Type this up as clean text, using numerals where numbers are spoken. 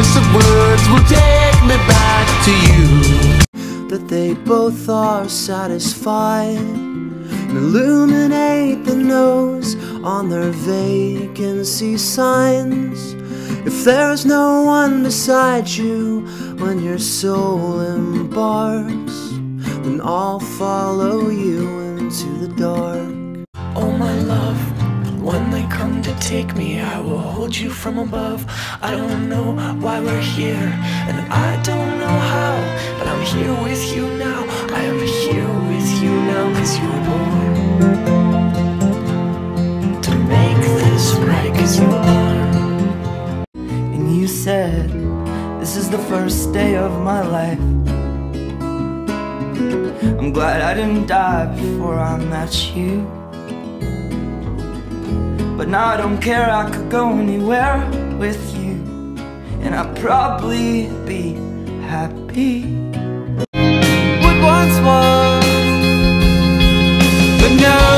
endless of words will take me back to you. That they both are satisfied and illuminate the nose on their vacancy signs. If there's no one beside you when your soul embarks, then I'll follow you into the dark. Oh my love, when they come to take me, I will hold you from above. I don't know why we're here, and I don't know how, but I'm here with you now. I am here with you now, 'cause you were born to make this right, 'cause you were born. And you said, this is the first day of my life. I'm glad I didn't die before I met you. But now I don't care, I could go anywhere with you, and I'd probably be happy. What once was, but now